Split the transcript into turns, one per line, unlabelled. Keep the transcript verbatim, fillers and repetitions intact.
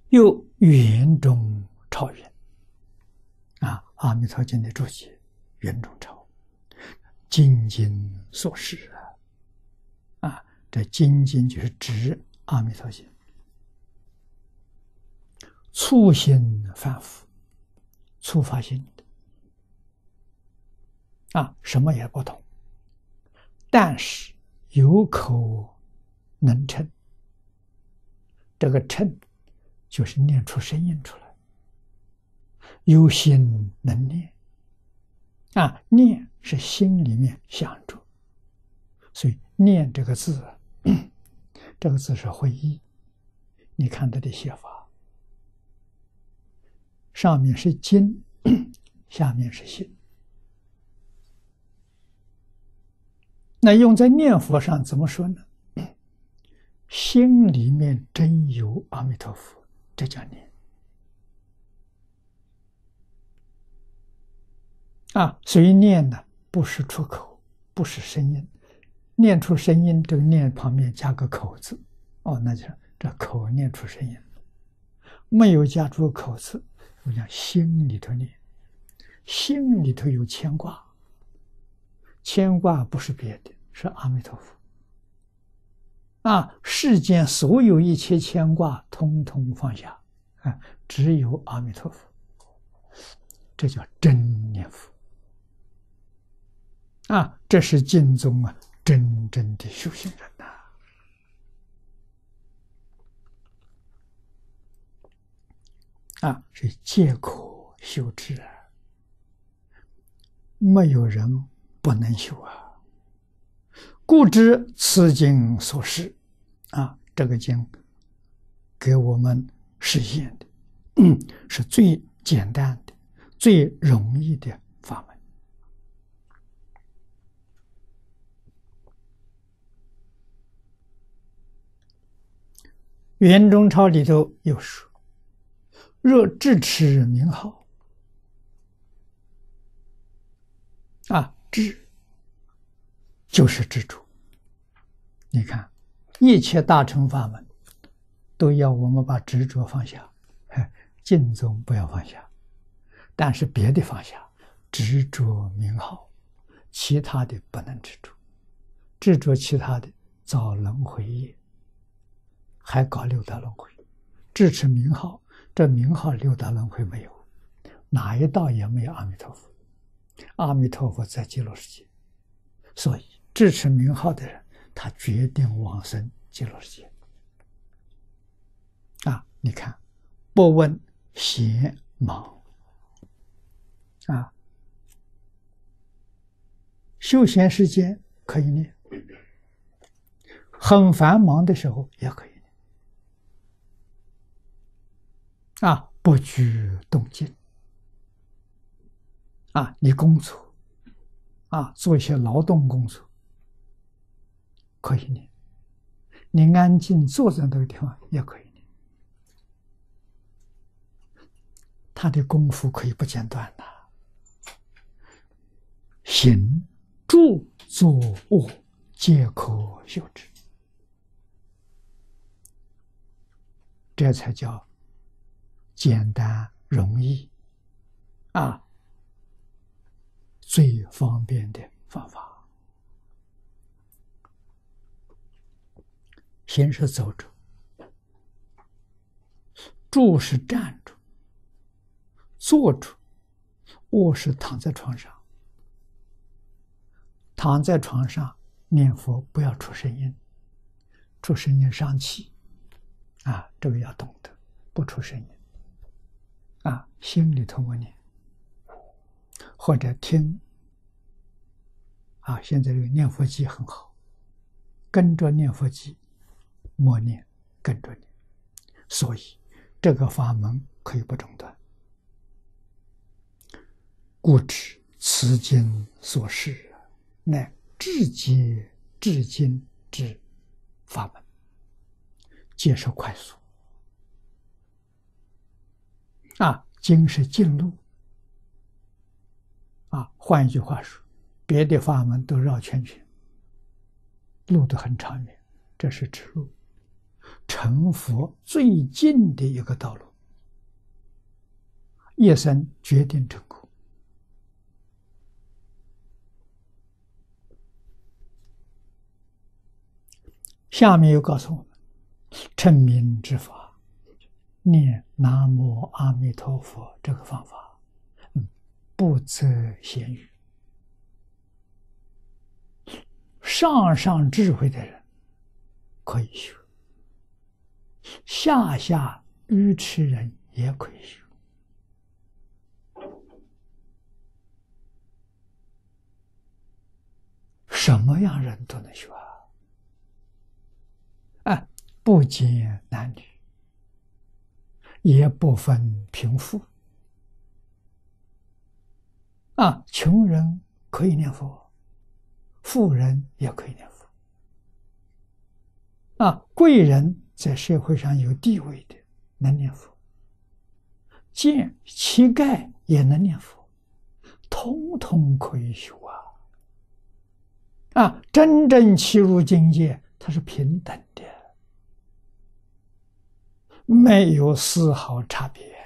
又圆中超圆啊，《阿弥陀经》的注解，圆中超，精进所示啊，啊，这精进就是指阿弥陀经。粗心反复，粗发心的啊，什么也不懂，但是有口能称，这个称就是念出声音出来，有心能念啊，念是心里面想着，所以念这个字，这个字是会意。你看它的写法，上面是经，下面是心。那用在念佛上怎么说呢？心里面真有阿弥陀佛，这叫念啊。所以念呢，不是出口，不是声音，念出声音，这个念旁边加个口字，哦，那就这口念出声音，没有加出口字，我讲心里头念，心里头有牵挂，牵挂不是别的，是阿弥陀佛。啊，世间所有一切牵挂，通通放下，啊，只有阿弥陀佛，这叫真念佛。啊，这是经中啊真正的修行人呐。啊，是皆可修之啊，没有人不能修啊。故知此经所示。啊，这个经给我们实现的，嗯，是最简单的、最容易的法门。圆中钞里头有说：“若智持名号，啊，智就是执着。你看。”一切大乘法门都要我们把执着放下，净宗不要放下，但是别的放下，执着名号，其他的不能执着，执着其他的造轮回业，还搞六道轮回。智持名号，这名号六道轮回没有，哪一道也没有阿弥陀佛，阿弥陀佛在极乐世界，所以智持名号的人，他决定往生极乐世界啊！你看，不问闲忙啊，休闲时间可以念，很繁忙的时候也可以念啊，不拘动静啊，你工作啊，做一些劳动工作。可以念，你安静坐在那个地方也可以念，他的功夫可以不间断的。行、住、坐、卧，皆可修之，这才叫简单容易啊，最方便的方法。行是走着，住是站着，坐着，卧是躺在床上。躺在床上念佛，不要出声音，出声音伤气啊，这个要懂得，不出声音啊，心里头默念，或者听啊，现在这个念佛机很好，跟着念佛机默念，跟着念，所以这个法门可以不中断。故知此经所示，乃至极至今之法门，皆是快速啊！经是径路啊，换一句话说，别的法门都绕圈圈，路都很长远，这是直路。 成佛最近的一个道路，一生决定成功。下面又告诉我们，称名之法，念南无阿弥陀佛这个方法，嗯，不择贤愚，上上智慧的人可以修，下下愚痴人也可以修。什么样人都能修啊！啊，不拣男女，也不分贫富。啊，穷人可以念佛，富人也可以念佛。啊，贵人在社会上有地位的能念佛，见乞丐也能念佛，通通可以修啊！啊，真正契入境界，它是平等的，没有丝毫差别。